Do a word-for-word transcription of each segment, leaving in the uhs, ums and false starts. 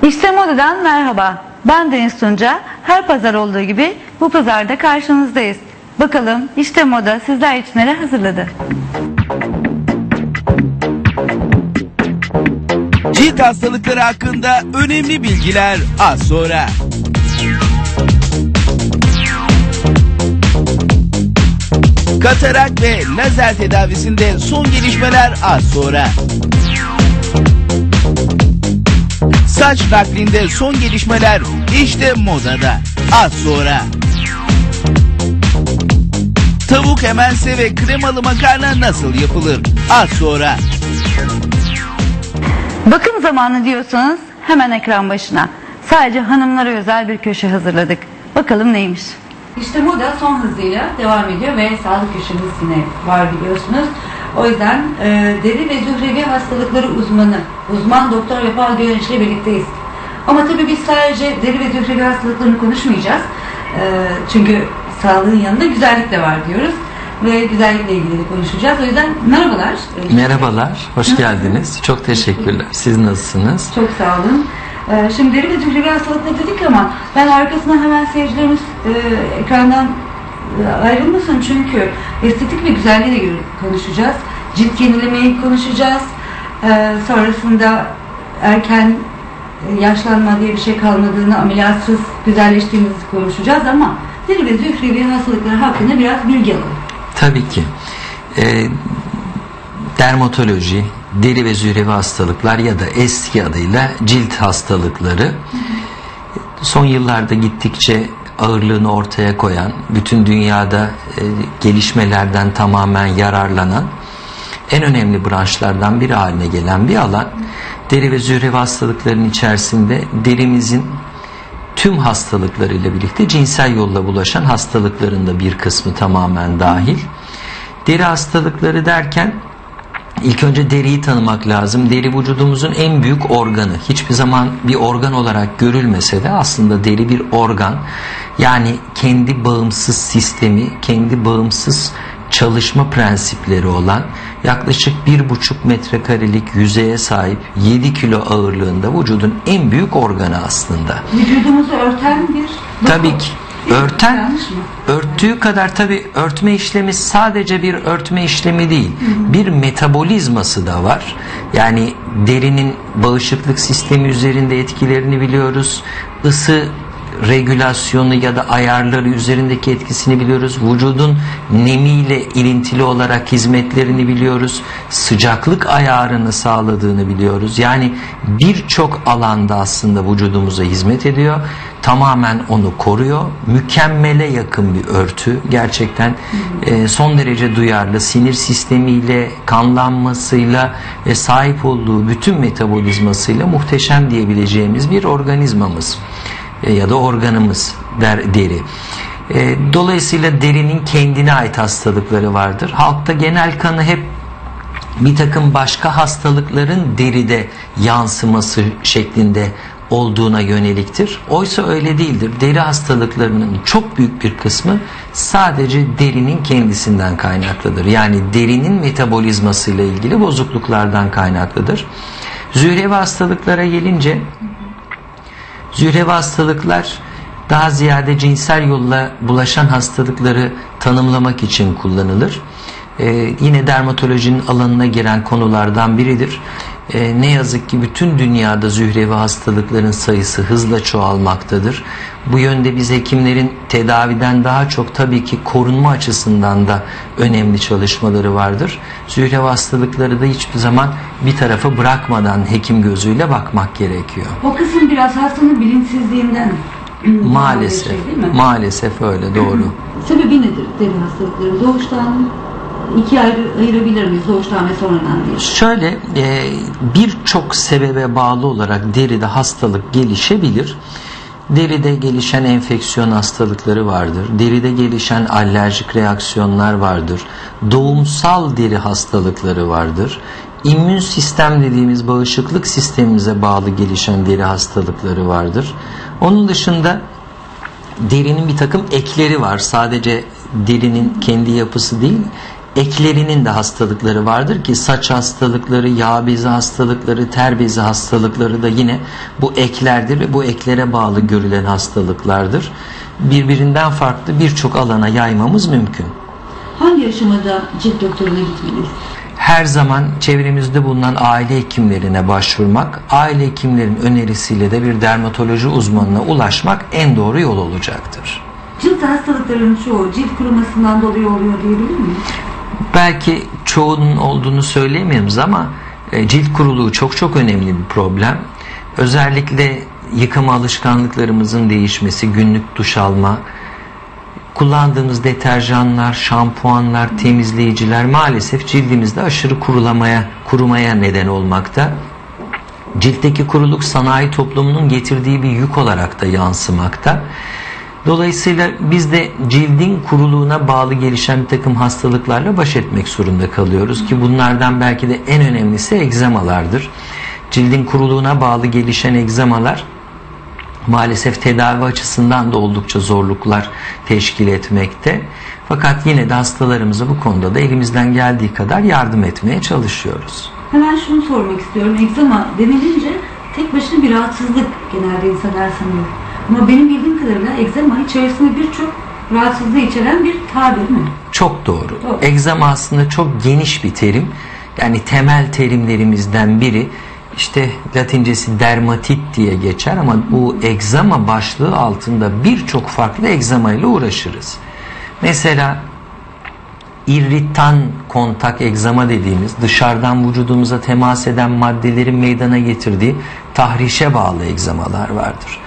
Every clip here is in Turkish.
İşte Moda'dan merhaba. Ben Deniz Tunca. Her pazar olduğu gibi bu pazarda karşınızdayız. Bakalım İşte Moda sizler için neler hazırladı? Cilt hastalıkları hakkında önemli bilgiler az sonra. Katarak ve lazer tedavisinde son gelişmeler az sonra. Saç naklinde son gelişmeler işte Moda'da az sonra. Tavuk hemense ve kremalı makarna nasıl yapılır az sonra. Bakım zamanı diyorsanız hemen ekran başına. Sadece hanımlara özel bir köşe hazırladık. Bakalım neymiş? İşte Moda son hızıyla devam ediyor ve sağlık köşemiz yine var biliyorsunuz. O yüzden e, deri ve zührevi hastalıkları uzmanı, uzman doktor Vefal Gönenç ile birlikteyiz. Ama tabii biz sadece deri ve zührevi hastalıklarını konuşmayacağız. E, çünkü sağlığın yanında güzellik de var diyoruz. Ve güzellikle ilgili de konuşacağız. O yüzden merhabalar. Merhabalar, hoş geldiniz. Çok teşekkürler. Siz nasılsınız? Çok sağ olun. Ee, şimdi deri ve zührevi hastalıkları dedik ama ben arkasına hemen seyircilerimiz e, ekrandan e, ayrılmasın. Çünkü estetik ve güzelliği de konuşacağız. Cilt yenilemeyi konuşacağız. Ee, sonrasında erken e, yaşlanma diye bir şey kalmadığını, ameliyatsız güzelleştiğimizi konuşacağız ama deri ve zührevi hastalıkları hakkında biraz bilgi alalım. Tabii ki. E, dermatoloji, deri ve zührevi hastalıklar ya da eski adıyla cilt hastalıkları son yıllarda gittikçe ağırlığını ortaya koyan, bütün dünyada e, gelişmelerden tamamen yararlanan en önemli branşlardan biri haline gelen bir alan. Deri ve zührevi hastalıkların içerisinde derimizin tüm hastalıklarıyla birlikte cinsel yolla bulaşan hastalıkların da bir kısmı tamamen dahil. Deri hastalıkları derken ilk önce deriyi tanımak lazım. Deri vücudumuzun en büyük organı. Hiçbir zaman bir organ olarak görülmese de aslında deri bir organ. Yani kendi bağımsız sistemi, kendi bağımsız çalışma prensipleri olan yaklaşık bir buçuk metrekarelik yüzeye sahip yedi kilo ağırlığında vücudun en büyük organı aslında. Vücudumuzu örten bir... Tabii ki. Örten, örttüğü kadar tabii örtme işlemi sadece bir örtme işlemi değil. Bir metabolizması da var. Yani derinin bağışıklık sistemi üzerinde etkilerini biliyoruz. Isı regülasyonu ya da ayarları üzerindeki etkisini biliyoruz. Vücudun nemiyle ilintili olarak hizmetlerini biliyoruz. Sıcaklık ayarını sağladığını biliyoruz. Yani birçok alanda aslında vücudumuza hizmet ediyor. Tamamen onu koruyor. Mükemmele yakın bir örtü. Gerçekten e, son derece duyarlı. Sinir sistemiyle, kanlanmasıyla ve sahip olduğu bütün metabolizmasıyla muhteşem diyebileceğimiz bir organizmamız ya da organımız der, deri. E, dolayısıyla derinin kendine ait hastalıkları vardır. Halkta genel kanı hep bir takım başka hastalıkların deride yansıması şeklinde olduğuna yöneliktir. Oysa öyle değildir. Deri hastalıklarının çok büyük bir kısmı sadece derinin kendisinden kaynaklıdır. Yani derinin metabolizmasıyla ilgili bozukluklardan kaynaklıdır. Zührevi hastalıklara gelince zührevi hastalıklar daha ziyade cinsel yolla bulaşan hastalıkları tanımlamak için kullanılır. Ee, yine dermatolojinin alanına giren konulardan biridir. Ee, ne yazık ki bütün dünyada zührevi hastalıkların sayısı hızla çoğalmaktadır. Bu yönde biz hekimlerin tedaviden daha çok tabii ki korunma açısından da önemli çalışmaları vardır. Zührevi hastalıkları da hiçbir zaman bir tarafa bırakmadan hekim gözüyle bakmak gerekiyor. O kısım biraz hastanın bilinçsizliğinden. Maalesef, şey, değil mi? Maalesef öyle, doğru. Sebebi nedir deri hastalıkları? Doğuştan ikiye ayrı, ayırabilir miyiz? Doğuştan ve sonradan diye. Şöyle, e, birçok sebebe bağlı olarak deride hastalık gelişebilir. Deride gelişen enfeksiyon hastalıkları vardır. Deride gelişen alerjik reaksiyonlar vardır. Doğumsal deri hastalıkları vardır. İmmün sistem dediğimiz bağışıklık sistemimize bağlı gelişen deri hastalıkları vardır. Onun dışında derinin bir takım ekleri var. Sadece derinin kendi yapısı değil, eklerinin de hastalıkları vardır ki saç hastalıkları, yağ bezi hastalıkları, ter bezi hastalıkları da yine bu eklerdir ve bu eklere bağlı görülen hastalıklardır. Birbirinden farklı birçok alana yaymamız mümkün. Hangi aşamada cilt doktoruna gitmeliyiz? Her zaman çevremizde bulunan aile hekimlerine başvurmak, aile hekimlerin önerisiyle de bir dermatoloji uzmanına ulaşmak en doğru yol olacaktır. Cilt hastalıklarının çoğu cilt kurumasından dolayı oluyor diyebilir miyiz? Belki çoğunun olduğunu söyleyemiyoruz ama e, cilt kuruluğu çok çok önemli bir problem. Özellikle yıkama alışkanlıklarımızın değişmesi, günlük duş alma, kullandığımız deterjanlar, şampuanlar, temizleyiciler maalesef cildimizde aşırı kurulamaya, kurumaya neden olmakta. Ciltteki kuruluk sanayi toplumunun getirdiği bir yük olarak da yansımakta. Dolayısıyla biz de cildin kuruluğuna bağlı gelişen bir takım hastalıklarla baş etmek zorunda kalıyoruz ki bunlardan belki de en önemlisi egzamalardır. Cildin kuruluğuna bağlı gelişen egzamalar maalesef tedavi açısından da oldukça zorluklar teşkil etmekte. Fakat yine de hastalarımıza bu konuda da elimizden geldiği kadar yardım etmeye çalışıyoruz. Hemen şunu sormak istiyorum. Egzama denilince tek başına bir rahatsızlık genelde insanlar sanıyor. Ama benim bildiğim kadarıyla egzama içerisinde birçok rahatsızlığı içeren bir tabir mi? Çok doğru. doğru. Egzama aslında çok geniş bir terim. Yani temel terimlerimizden biri işte Latincesi dermatit diye geçer ama bu egzama başlığı altında birçok farklı egzama ile uğraşırız. Mesela irritan kontak egzama dediğimiz dışarıdan vücudumuza temas eden maddelerin meydana getirdiği tahrişe bağlı egzamalar vardır.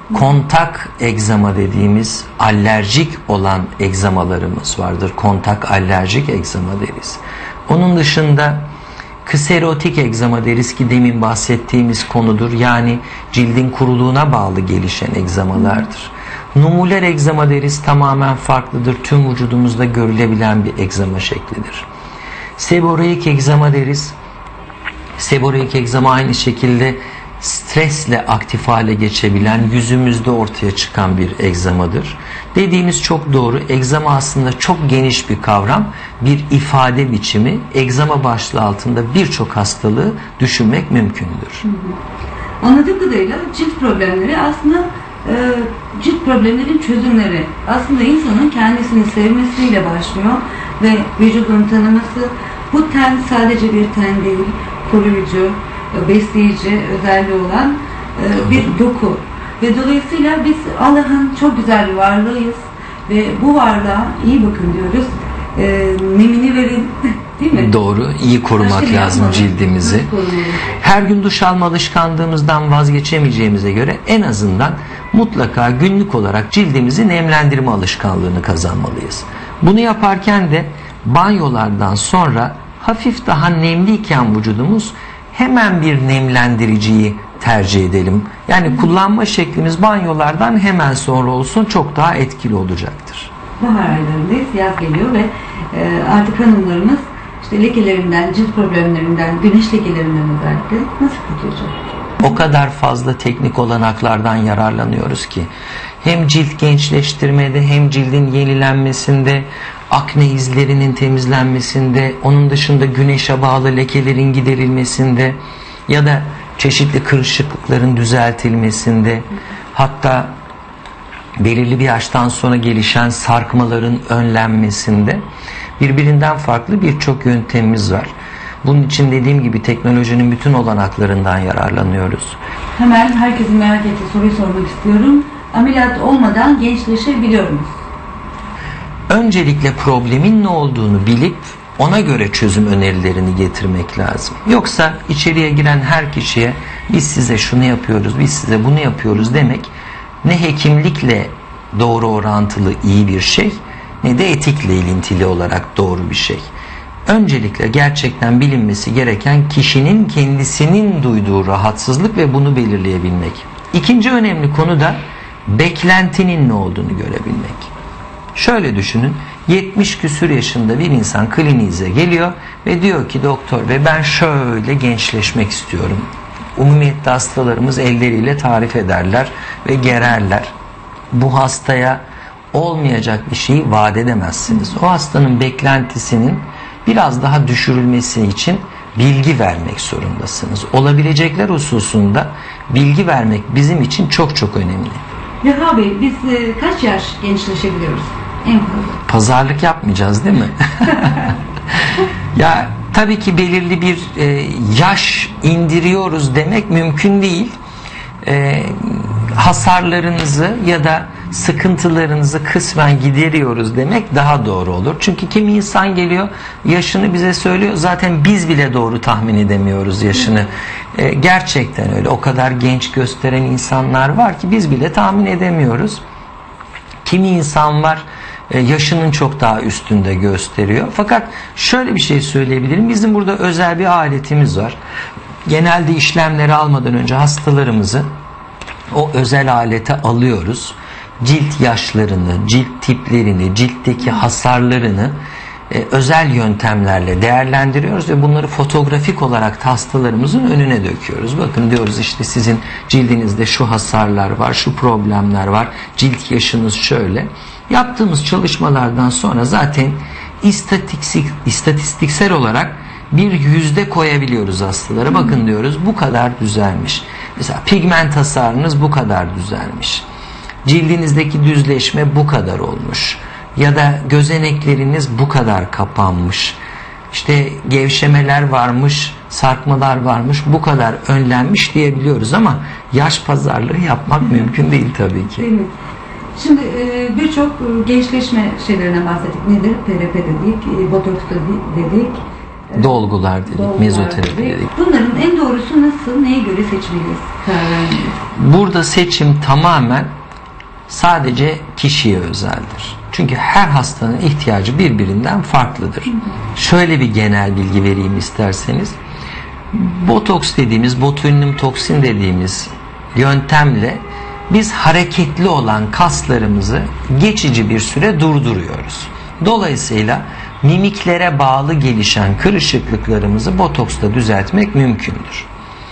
Kontak egzama dediğimiz alerjik olan egzamalarımız vardır. Kontak alerjik egzama deriz. Onun dışında kserotik egzama deriz ki demin bahsettiğimiz konudur. Yani cildin kuruluğuna bağlı gelişen egzamalardır. Numuler egzama deriz, tamamen farklıdır. Tüm vücudumuzda görülebilen bir egzama şeklidir. Seboreik egzama deriz. Seboreik egzama aynı şekilde stresle aktif hale geçebilen, yüzümüzde ortaya çıkan bir egzamadır. Dediğimiz çok doğru. Egzama aslında çok geniş bir kavram, bir ifade biçimi. Egzama başlığı altında birçok hastalığı düşünmek mümkündür. Hı hı. Anladığım kadarıyla cilt problemleri aslında e, cilt problemlerin çözümleri. Aslında insanın kendisini sevmesiyle başlıyor ve vücudunu tanıması. Bu ten sadece bir ten değil, koruyucu, besleyici özelliği olan e, bir doku. Ve dolayısıyla biz Allah'ın çok güzel bir varlığıyız ve bu varlığa iyi bakın diyoruz. E, nemini verin, değil mi? Doğru, iyi korumak lazım cildimizi. Her gün duş alma alışkanlığımızdan vazgeçemeyeceğimize göre en azından mutlaka günlük olarak cildimizi nemlendirme alışkanlığını kazanmalıyız. Bunu yaparken de banyolardan sonra hafif daha nemliyken vücudumuz hemen bir nemlendiriciyi tercih edelim. Yani kullanma şeklimiz banyolardan hemen sonra olsun, çok daha etkili olacaktır. Bahar aylarındayız, yaz geliyor ve e, artık hanımlarımız işte lekelerinden, cilt problemlerinden, güneş lekelerinden özellikle nasıl kurtulacak? O kadar fazla teknik olanaklardan yararlanıyoruz ki hem cilt gençleştirmede hem cildin yenilenmesinde, akne izlerinin temizlenmesinde, onun dışında güneşe bağlı lekelerin giderilmesinde ya da çeşitli kırışıklıkların düzeltilmesinde, hatta belirli bir yaştan sonra gelişen sarkmaların önlenmesinde birbirinden farklı birçok yöntemimiz var. Bunun için dediğim gibi teknolojinin bütün olanaklarından yararlanıyoruz. Hemen herkesin merak ettiği soruyu sormak istiyorum. Ameliyat olmadan gençleşebiliyor muyuz? Öncelikle problemin ne olduğunu bilip ona göre çözüm önerilerini getirmek lazım. Yoksa içeriye giren her kişiye biz size şunu yapıyoruz, biz size bunu yapıyoruz demek ne hekimlikle doğru orantılı iyi bir şey ne de etikle ilintili olarak doğru bir şey. Öncelikle gerçekten bilinmesi gereken kişinin kendisinin duyduğu rahatsızlık ve bunu belirleyebilmek. İkinci önemli konu da beklentinin ne olduğunu görebilmek. Şöyle düşünün, yetmiş küsur yaşında bir insan kliniğinize geliyor ve diyor ki doktor ve ben şöyle gençleşmek istiyorum. Umumiyetle hastalarımız elleriyle tarif ederler ve gererler. Bu hastaya olmayacak bir şeyi vaat edemezsiniz. O hastanın beklentisinin biraz daha düşürülmesi için bilgi vermek zorundasınız. Olabilecekler hususunda bilgi vermek bizim için çok çok önemli. Reha Bey, biz e, kaç yaş gençleşebiliyoruz en fazla? Pazarlık yapmayacağız değil mi? Ya tabii ki belirli bir e, yaş indiriyoruz demek mümkün değil. E, hasarlarınızı ya da sıkıntılarınızı kısmen gideriyoruz demek daha doğru olur. Çünkü kimi insan geliyor, yaşını bize söylüyor. Zaten biz bile doğru tahmin edemiyoruz yaşını. E, gerçekten öyle. O kadar genç gösteren insanlar var ki biz bile tahmin edemiyoruz. Kimi insan var, yaşının çok daha üstünde gösteriyor. Fakat şöyle bir şey söyleyebilirim. Bizim burada özel bir aletimiz var. Genelde işlemleri almadan önce hastalarımızı o özel alete alıyoruz. Cilt yaşlarını, cilt tiplerini, ciltteki hasarlarını e, özel yöntemlerle değerlendiriyoruz ve bunları fotoğrafik olarak hastalarımızın önüne döküyoruz. Bakın diyoruz, işte sizin cildinizde şu hasarlar var, şu problemler var, cilt yaşınız şöyle. Yaptığımız çalışmalardan sonra zaten istatistik, istatistiksel olarak bir yüzde koyabiliyoruz hastalara. Bakın diyoruz, bu kadar düzelmiş. Mesela pigment hasarınız bu kadar düzelmiş. Cildinizdeki düzleşme bu kadar olmuş. Ya da gözenekleriniz bu kadar kapanmış. İşte gevşemeler varmış, sarkmalar varmış, bu kadar önlenmiş diyebiliyoruz ama yaş pazarlığı yapmak mümkün değil tabii ki. Değil mi? Şimdi e, birçok e, gençleşme şeylerine bahsettik. Nedir? P R P dedik, e, botoks dedik. E, dolgular dedik, dolgular mezoterapi dedik. dedik. Bunların en doğrusu nasıl, neye göre seçmeliyiz? Karar vermeliyiz. Burada seçim tamamen sadece kişiye özeldir. Çünkü her hastanın ihtiyacı birbirinden farklıdır. Hı hı. Şöyle bir genel bilgi vereyim isterseniz. Botoks dediğimiz, botulinum toksin dediğimiz yöntemle biz hareketli olan kaslarımızı geçici bir süre durduruyoruz. Dolayısıyla mimiklere bağlı gelişen kırışıklıklarımızı botoksla düzeltmek mümkündür.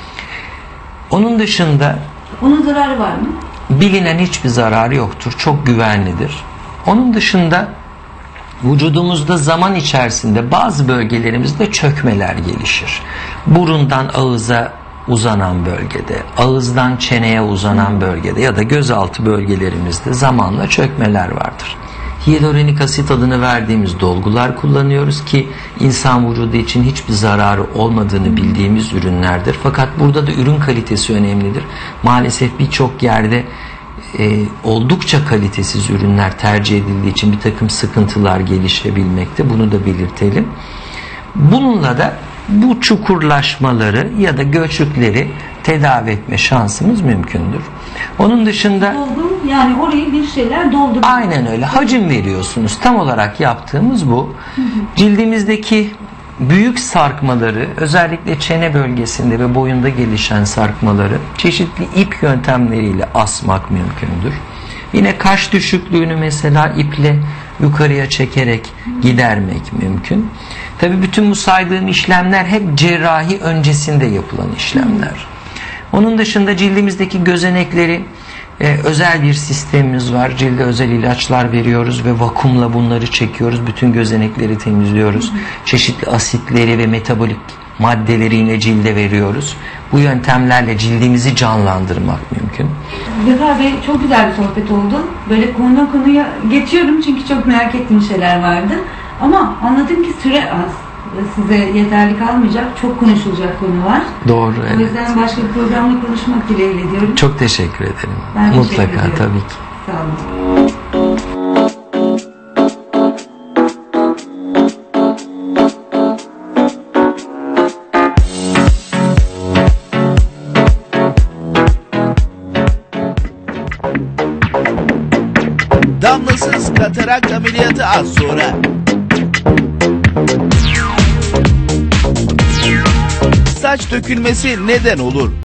Onun dışında onun zararı var mı? Bilinen hiçbir zararı yoktur. Çok güvenlidir. Onun dışında vücudumuzda zaman içerisinde bazı bölgelerimizde çökmeler gelişir. Burundan ağıza uzanan bölgede, ağızdan çeneye uzanan bölgede ya da gözaltı bölgelerimizde zamanla çökmeler vardır. Hyaluronik asit adını verdiğimiz dolgular kullanıyoruz ki insan vücudu için hiçbir zararı olmadığını bildiğimiz ürünlerdir. Fakat burada da ürün kalitesi önemlidir. Maalesef birçok yerde e, oldukça kalitesiz ürünler tercih edildiği için bir takım sıkıntılar gelişebilmekte. Bunu da belirtelim. Bununla da bu çukurlaşmaları ya da göçükleri tedavi etme şansımız mümkündür. Onun dışında dolgu, yani orayı bir şeyler dolduruyor. Aynen öyle. Hacim veriyorsunuz. Tam olarak yaptığımız bu. Hı hı. Cildimizdeki büyük sarkmaları, özellikle çene bölgesinde ve boyunda gelişen sarkmaları çeşitli ip yöntemleriyle asmak mümkündür. Yine kaş düşüklüğünü mesela iple yukarıya çekerek gidermek mümkün. Tabii bütün bu saydığım işlemler hep cerrahi öncesinde yapılan işlemler. Onun dışında cildimizdeki gözenekleri e, özel bir sistemimiz var. Cilde özel ilaçlar veriyoruz ve vakumla bunları çekiyoruz. Bütün gözenekleri temizliyoruz. Çeşitli asitleri ve metabolik maddeleri yine cilde veriyoruz. Bu yöntemlerle cildimizi canlandırmak mümkün. Reha Bey, çok güzel bir sohbet oldu. Böyle konudan konuya geçiyorum çünkü çok merak ettiğim şeyler vardı. Ama anladım ki süre az. Size yeterli kalmayacak. Çok konuşulacak konu var. Doğru, evet. O yüzden başka bir programla konuşmak dileğiyle diyorum. Çok teşekkür ederim. Ben Mutlaka teşekkür ederim. Tabii ki. Sağ olun. Damlasız katarak ameliyatı az sonra. Saç dökülmesi neden olur?